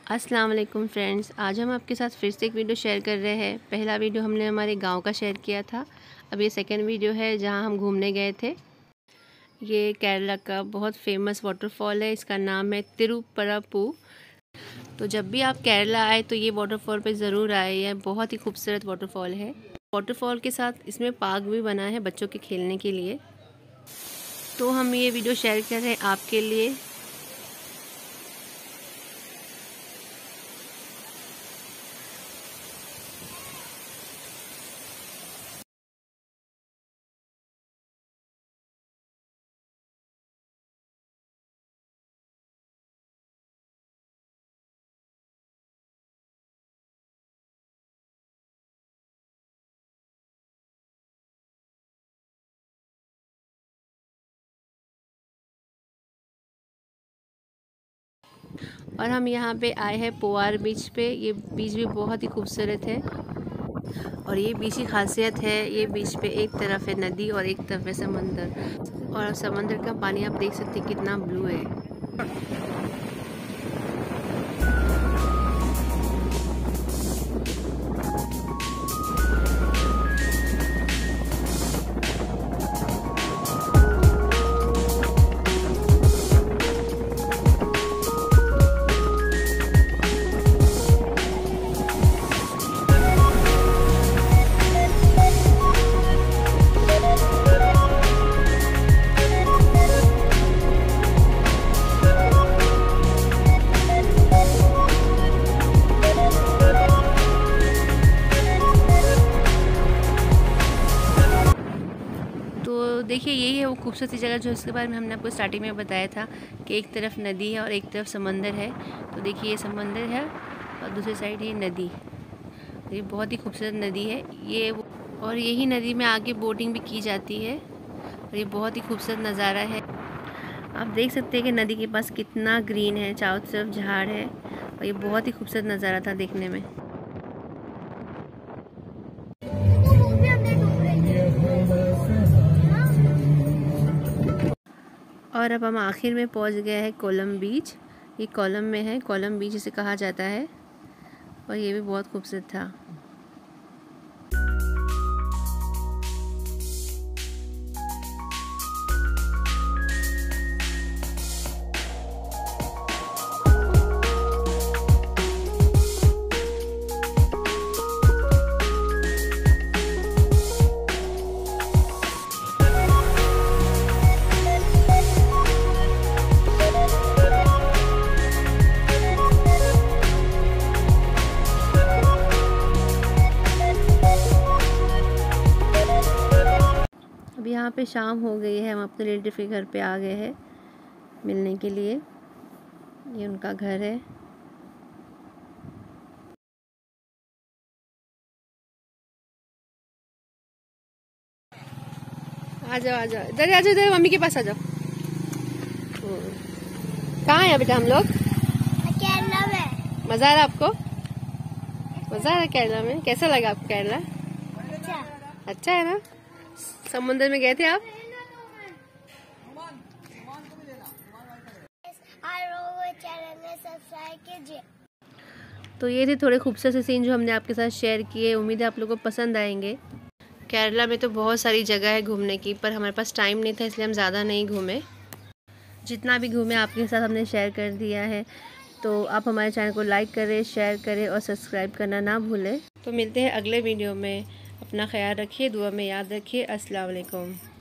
अस्सलाम वालेकुम फ्रेंड्स, आज हम आपके साथ फिर से एक वीडियो शेयर कर रहे हैं। पहला वीडियो हमने हमारे गांव का शेयर किया था। अब ये सेकंड वीडियो है जहां हम घूमने गए थे। ये केरला का बहुत फेमस वाटरफॉल है, इसका नाम है तिरुपरापू। तो जब भी आप केरला आए तो ये वाटरफॉल पे ज़रूर आए, यह बहुत ही खूबसूरत वाटरफॉल है। वाटरफॉल के साथ इसमें पार्क भी बना है बच्चों के खेलने के लिए। तो हम ये वीडियो शेयर कर रहे हैं आपके लिए। और हम यहाँ पे आए हैं पोवार बीच पे। ये बीच भी बहुत ही खूबसूरत है और ये बीच की खासियत है, ये बीच पे एक तरफ है नदी और एक तरफ है समंदर, और समंदर का पानी आप देख सकते हैं कितना ब्लू है। तो देखिए यही है वो खूबसूरत सी जगह जो इसके बारे में हमने आपको स्टार्टिंग में बताया था कि एक तरफ नदी है और एक तरफ समंदर है। तो देखिए ये समंदर है और दूसरी साइड ये नदी। ये बहुत ही खूबसूरत नदी है ये, और यही नदी में आगे बोटिंग भी की जाती है और ये बहुत ही खूबसूरत नज़ारा है। आप देख सकते हैं कि नदी के पास कितना ग्रीन है, चारों तरफ झाड़ है और ये बहुत ही खूबसूरत नज़ारा था देखने में। और अब हम आखिर में पहुंच गए हैं कोलम बीच। ये कोलम में है, कोलम बीच इसे कहा जाता है और ये भी बहुत खूबसूरत था। अब यहाँ पे शाम हो गई है, हम अपने रिलेटिव के घर पे आ गए हैं मिलने के लिए। ये उनका घर है। आ जाओ आ जाओ, इधर आ जाओ, इधर मम्मी के पास आ जाओ। कहाँ है बेटा हम लोग? केरला में। मज़ा आ रहा है आपको? मज़ा आ रहा है केरला में? कैसा लगा आपको केरला? अच्छा। अच्छा है ना? समुद्र में गए थे आप? चैनल में सब्सक्राइब कीजिए। तो ये थे थोड़े खूबसूरत से सीन जो हमने आपके साथ शेयर किए। उम्मीद है आप लोगों को पसंद आएंगे। केरला में तो बहुत सारी जगह है घूमने की, पर हमारे पास टाइम नहीं था इसलिए हम ज़्यादा नहीं घूमे। जितना भी घूमे आपके साथ हमने शेयर कर दिया है। तो आप हमारे चैनल को लाइक करें, शेयर करें और सब्सक्राइब करना ना भूलें। तो मिलते हैं अगले वीडियो में। अपना ख्याल रखिए, दुआ में याद रखिए। अस्सलाम वालेकुम।